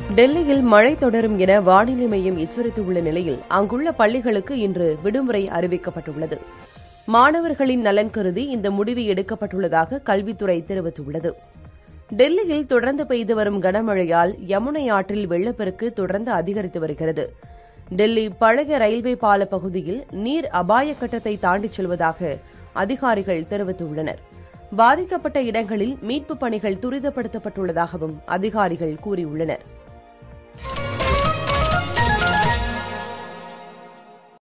டெல்லியில் மழை தொடரும் என வானிலை மையம் எச்சரித்துள்ள நிலையில் அங்குள்ள பள்ளிகளுக்கு இன்று விடுமுறை அறிவிக்கப்பட்டுள்ளது. மாணவர்களின் நலன் கருதி இந்த முடிவு எடுக்கப்பட்டுள்ளதாக கல்வித்துறை தெரிவித்துள்ளது. டெல்லியில் தொடர்ந்து பெய்து வரும் கனமழையால் யமுனை ஆற்றில் வெள்ளப்பெருக்கு தொடர்ந்து அதிகரித்து வருகிறது. டெல்லி பழைய ரயில்வே பால பகுதியில் நீர் அபாய கட்டத்தை தாண்டிச் செல்வதாக அதிகாரிகள் தெரிவித்துள்ளனர். பாதிக்கப்பட்ட இடங்களில் மீட்புப் பணிகள் துரிதப்படுத்தப்பட்டுள்ளதாகவும் அதிகாரிகள் கூறியுள்ளனர்.